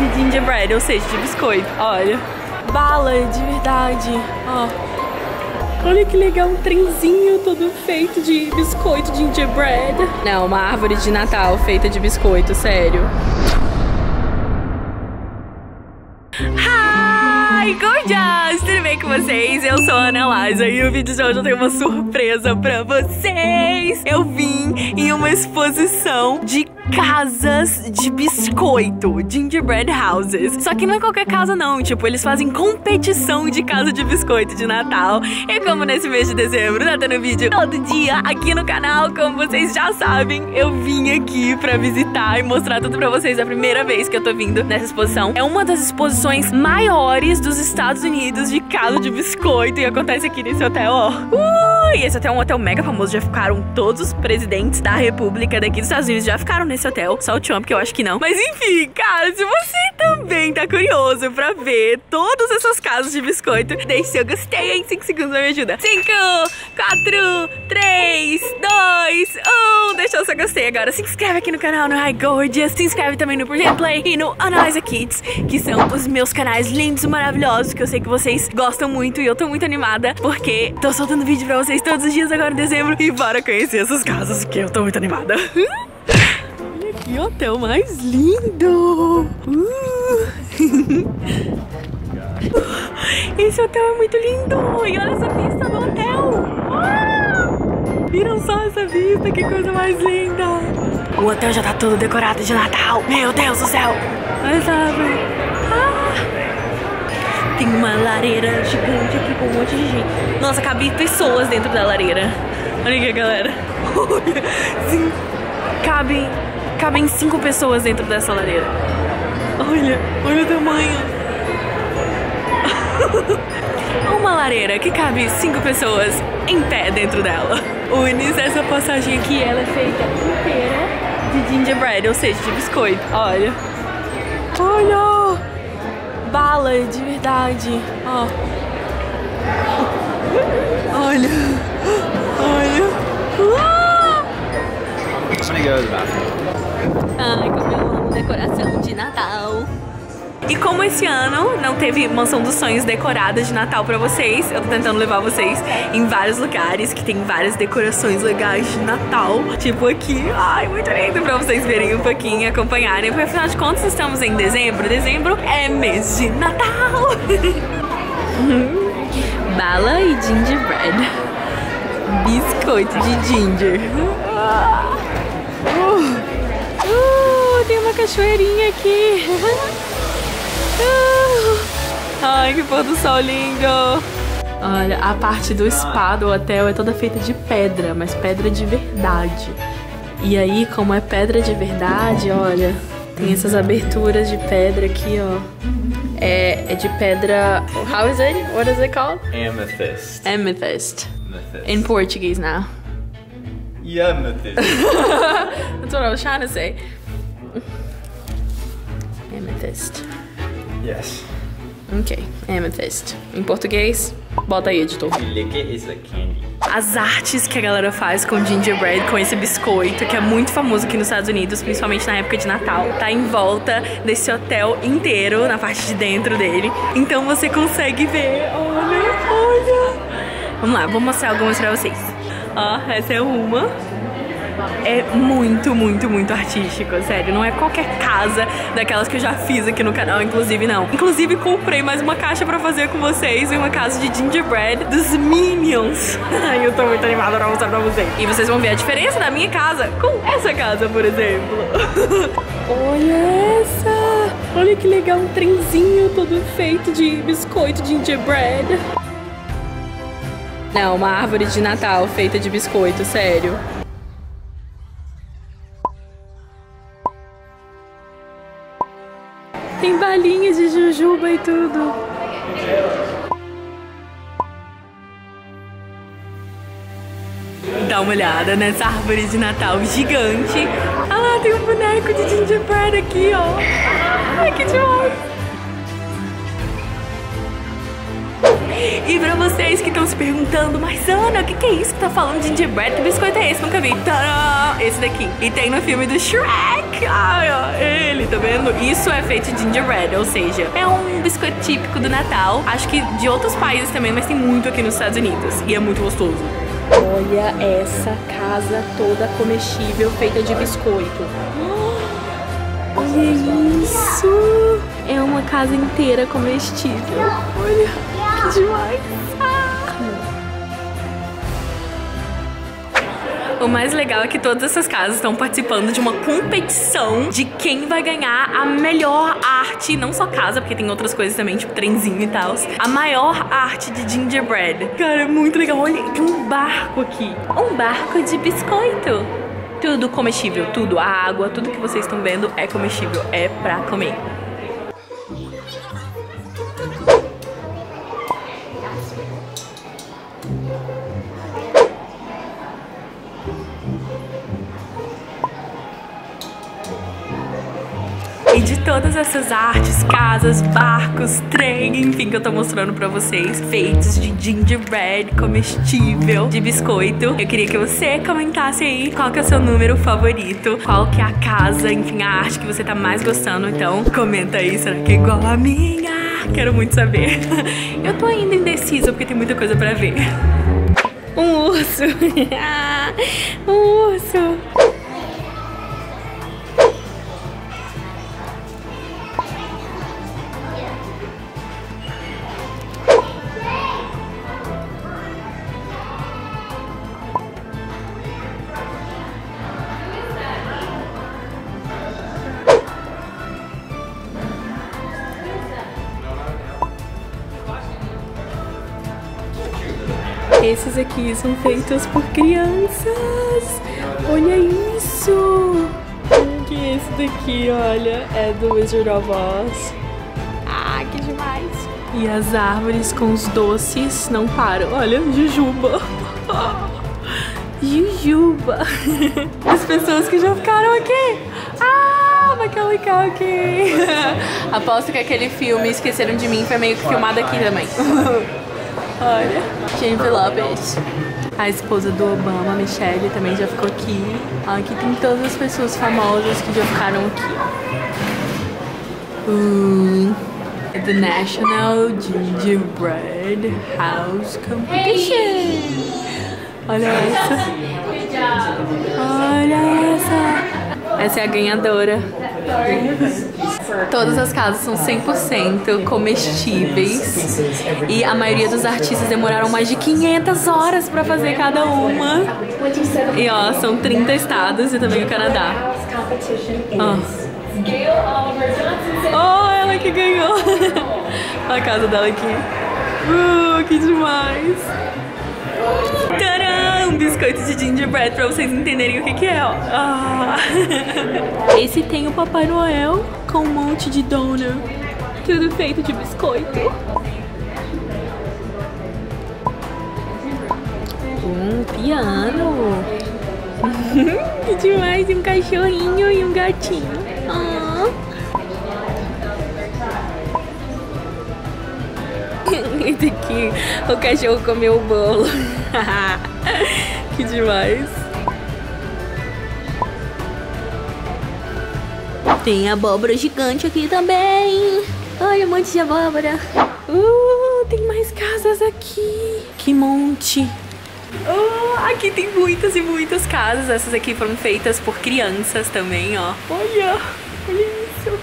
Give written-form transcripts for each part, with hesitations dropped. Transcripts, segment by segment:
de gingerbread, ou seja, de biscoito. Olha, bala de verdade, ó. Olha que legal, um trenzinho todo feito de biscoito gingerbread. Não, uma árvore de Natal feita de biscoito, sério. Hi, gorgeous! Tudo bem com vocês? Eu sou a Ana Liza e no vídeo de hoje eu tenho uma surpresa pra vocês. Eu vim em uma exposição de casas de biscoito, gingerbread houses. Só que não é qualquer casa não, tipo, eles fazem competição de casa de biscoito de Natal. E como nesse mês de dezembro tá tendo vídeo todo dia aqui no canal, como vocês já sabem, eu vim aqui pra visitar e mostrar tudo pra vocês. É a primeira vez que eu tô vindo nessa exposição. É uma das exposições maiores dos Estados Unidos de casa de biscoito e acontece aqui nesse hotel, ó. E esse hotel é um hotel mega famoso, já ficaram todos os presidentes da república daqui dos Estados Unidos já ficaram nesse hotel, só o Trump que eu acho que não. Mas enfim, cara, se você também tá curioso pra ver todas essas casas de biscoito, deixe seu gostei em 5 segundos, me ajuda. 5, 4, 3, 2, 1. Deixa o seu gostei agora. Se inscreve aqui no canal, no Hi Gorgeous. Se inscreve também no Pretend Play e no Ana Liza Kids, que são os meus canais lindos e maravilhosos, que eu sei que vocês gostam muito e eu tô muito animada, porque tô soltando vídeo pra vocês todos os dias agora em dezembro. E bora conhecer essas casas, que eu tô muito animada. Olha que hotel mais lindo! Esse hotel é muito lindo! E olha essa vista do hotel! Viram só essa vista, que coisa mais linda! O hotel já tá todo decorado de Natal! Meu Deus do céu! Olha essa árvore! Tem uma lareira gigante aqui com um monte de gente. Nossa, cabe pessoas dentro da lareira. Olha aqui, galera. Sim, cabem 5 pessoas dentro dessa lareira. Olha o tamanho. Uma lareira que cabe 5 pessoas em pé dentro dela. Unis, essa passagem aqui, ela é feita inteira de gingerbread, ou seja, de biscoito. Olha. Bala de verdade, ó. Olha. Ai, como eu amo decoração de Natal. E como esse ano não teve Mansão dos Sonhos decorada de Natal pra vocês, eu tô tentando levar vocês em vários lugares que tem várias decorações legais de Natal. Tipo aqui, ai, muito lindo pra vocês verem um pouquinho e acompanharem. Porque afinal de contas estamos em dezembro. Dezembro é mês de Natal. Bala e gingerbread. Biscoito de ginger. Tem uma cachoeirinha aqui. Ai, que pôr do sol lindo. Olha, a parte do spa do hotel é toda feita de pedra, mas pedra de verdade. E aí, como é pedra de verdade, olha, tem essas aberturas de pedra aqui, ó. É de pedra... How is it? What is it called? Amethyst. Amethyst. In Portuguese now. Amethyst. That's what I was trying to say. Amethyst. Yes. Ok, amethyst. Em português, bota aí, editor. Is a candy. As artes que a galera faz com gingerbread, com esse biscoito, que é muito famoso aqui nos Estados Unidos, principalmente na época de Natal, tá em volta desse hotel inteiro, na parte de dentro dele. Então você consegue ver, olha. Vamos lá, vou mostrar algumas pra vocês. Ó, essa é uma. É muito artístico, sério. Não é qualquer casa daquelas que eu já fiz aqui no canal, inclusive não. Inclusive comprei mais uma caixa pra fazer com vocês em uma casa de gingerbread dos Minions. Ai, eu tô muito animada pra mostrar pra vocês. E vocês vão ver a diferença da minha casa com essa casa, por exemplo. Olha essa! Olha que legal, um trenzinho todo feito de biscoito gingerbread. Não, uma árvore de Natal feita de biscoito, sério. Tem balinhas de jujuba e tudo. Dá uma olhada nessa árvore de Natal gigante. Ah lá, tem um boneco de gingerbread aqui, ó. Ai, que demais. E pra vocês que estão se perguntando, mas Ana, o que é isso que tá falando de gingerbread? Que biscoito é esse? Nunca vi. Tadã! Esse daqui. E tem no filme do Shrek. Ai, ó, ele, tá vendo? Isso é feito de gingerbread, ou seja, é um biscoito típico do Natal. Acho que de outros países também, mas tem muito aqui nos Estados Unidos. E é muito gostoso. Olha essa casa toda comestível feita de biscoito. Olha isso! É uma casa inteira comestível. Olha, que demais! O mais legal é que todas essas casas estão participando de uma competição de quem vai ganhar a melhor arte, não só casa, porque tem outras coisas também, tipo trenzinho e tal. A maior arte de gingerbread. Cara, é muito legal. Olha, tem um barco aqui. Um barco de biscoito. Tudo comestível, tudo. A água, tudo que vocês estão vendo é comestível. É pra comer. E de todas essas artes, casas, barcos, trem, enfim, que eu tô mostrando pra vocês, feitos de gingerbread comestível, de biscoito, eu queria que você comentasse aí qual que é o seu número favorito, qual que é a casa, enfim, a arte que você tá mais gostando. Então, comenta aí, será que é igual a minha? Quero muito saber. Eu tô ainda indecisa porque tem muita coisa pra ver. Um urso. Um urso. Esses aqui são feitos por crianças. Olha isso. Que esse daqui, olha, é do Wizard of Oz. Ah, que demais. E as árvores com os doces não param. Olha, jujuba. Jujuba. As pessoas que já ficaram aqui. Ah, Macaulay Culkin. Aposto que aquele filme Esqueceram de Mim foi meio que filmado aqui também. Olha, Jennifer Lopez, a esposa do Obama, Michelle, também já ficou aqui. Aqui tem todas as pessoas famosas que já ficaram aqui. The National Gingerbread House Competition. Olha essa. Olha essa. Essa é a ganhadora. Todas as casas são 100% comestíveis e a maioria dos artistas demoraram mais de 500 horas pra fazer cada uma. E ó, são 30 estados e também o Canadá. Oh, ela que ganhou. A casa dela aqui. Que demais. Tcharam! Um biscoito de gingerbread pra vocês entenderem o que é, ó. Esse tem o Papai Noel com um monte de donut. Tudo feito de biscoito. Um piano. Que demais, um cachorrinho e um gatinho. Esse aqui, o cachorro comeu o bolo. Que demais. Tem abóbora gigante aqui também. Olha, um monte de abóbora. Tem mais casas aqui. Que monte. Aqui tem muitas e muitas casas. Essas aqui foram feitas por crianças também, ó. Olha isso.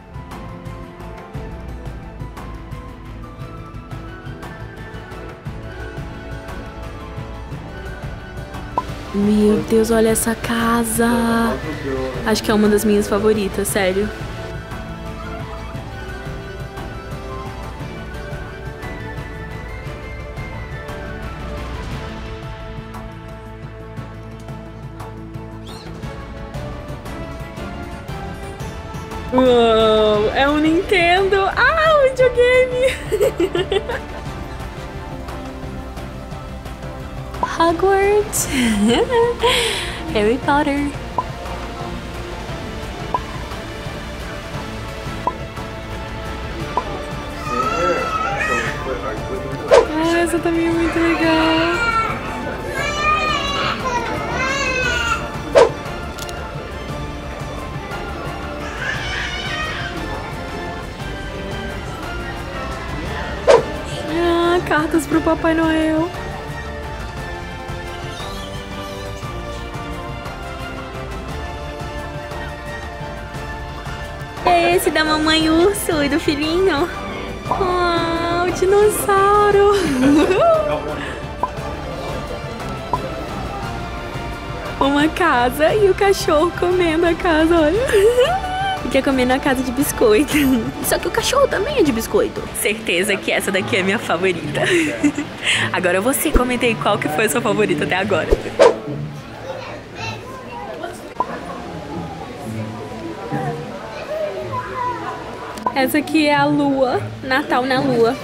Meu Deus, olha essa casa. Acho que é uma das minhas favoritas, sério. Uou, é um Nintendo. Um videogame. Hogwarts. Harry Potter. Essa também é muito legal. Cartas pro Papai Noel. É esse da mamãe urso e do filhinho. Oh, o dinossauro. Uma casa e o cachorro comendo a casa, olha. Quer comer na casa de biscoito. Só que o cachorro também é de biscoito. Certeza que essa daqui é minha favorita. Agora você comenta aí qual que foi a sua favorita até agora. Essa aqui é a lua. Natal na lua.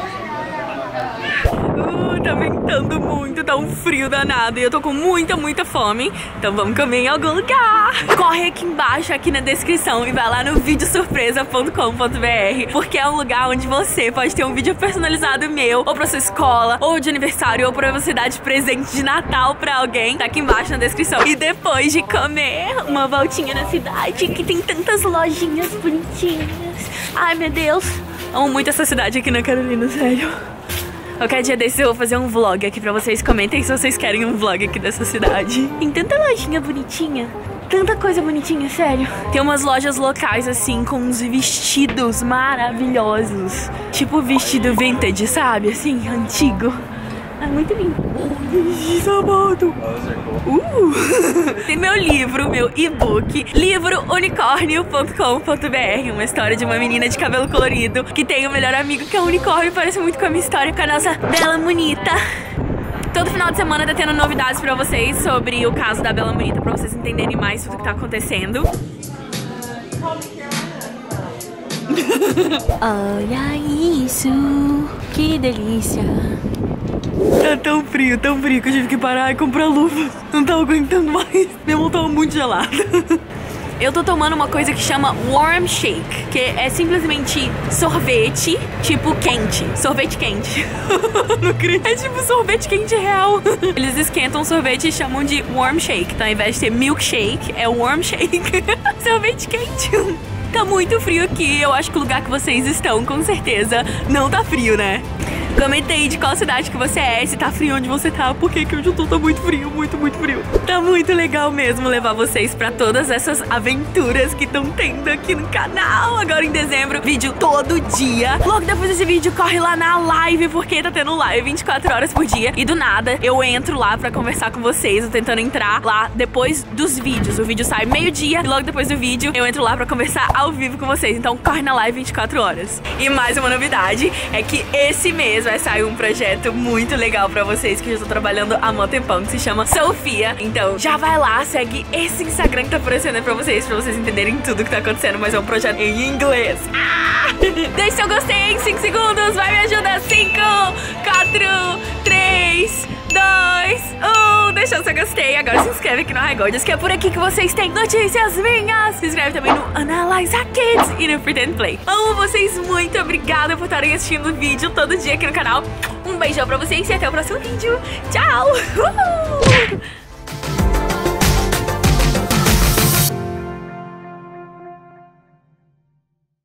Tá ventando muito, tá um frio danado e eu tô com muita fome. Então vamos comer em algum lugar. Corre aqui embaixo, aqui na descrição e vai lá no videosurpresa.com.br, porque é um lugar onde você pode ter um vídeo personalizado meu, ou pra sua escola, ou de aniversário, ou pra você dar de presente de Natal pra alguém. Tá aqui embaixo na descrição. E depois de comer, uma voltinha na cidade, que tem tantas lojinhas bonitinhas. Ai, meu Deus. Amo muito essa cidade aqui na Carolina, sério. Qualquer dia desse eu vou fazer um vlog aqui pra vocês. Comentem se vocês querem um vlog aqui dessa cidade. Tem tanta lojinha bonitinha. Tanta coisa bonitinha, sério. Tem umas lojas locais assim, com uns vestidos maravilhosos. Tipo vestido vintage, sabe? Assim, antigo. É muito lindo. Sapato. Tem meu livro, meu e-book, livrounicórnio.com.br. Uma história de uma menina de cabelo colorido que tem o melhor amigo que é um unicórnio. Parece muito com a minha história, com a nossa Bela Bonita. Todo final de semana tá tendo novidades pra vocês sobre o caso da Bela Bonita, pra vocês entenderem mais tudo que tá acontecendo. Olha isso, que delícia. Tá tão frio que eu tive que parar e comprar luva. Não tava aguentando mais, minha mão tava muito gelada. Eu tô tomando uma coisa que chama Warm Shake, que é simplesmente sorvete, tipo quente. Sorvete quente. Não creio. É tipo sorvete quente real. Eles esquentam sorvete e chamam de Warm Shake. Então ao invés de ter milkshake, é Warm Shake. Sorvete quente. Tá muito frio aqui, eu acho que o lugar que vocês estão, com certeza, não tá frio, né? Comenta aí de qual cidade que você é, se tá frio onde você tá, porque que onde eu tô tá muito frio, muito frio. Tá muito legal mesmo levar vocês pra todas essas aventuras que estão tendo aqui no canal. Agora em dezembro, vídeo todo dia. Logo depois desse vídeo, corre lá na live, porque tá tendo live 24 horas por dia. E do nada, eu entro lá pra conversar com vocês, eu tentando entrar lá depois dos vídeos. O vídeo sai meio-dia e logo depois do vídeo, eu entro lá pra conversar ao vivo com vocês. Então corre na live 24 horas. E mais uma novidade é que esse mês vai sair um projeto muito legal pra vocês, que eu já tô trabalhando há muito tempão, que se chama Sofia. Então já vai lá, segue esse Instagram que tá aparecendo aí pra vocês entenderem tudo que tá acontecendo, mas é um projeto em inglês. Deixe seu gostei em 5 segundos, vai, me ajuda. 5, 4, 3, 2, 1. Deixa seu gostei. Agora se inscreve aqui no HiGorgeous, que é por aqui que vocês têm notícias minhas. Se inscreve também no Analyze Kids e no Pretend Play. Amo vocês, muito obrigada por estarem assistindo o vídeo todo dia aqui no canal. Um beijão pra vocês e até o próximo vídeo. Tchau!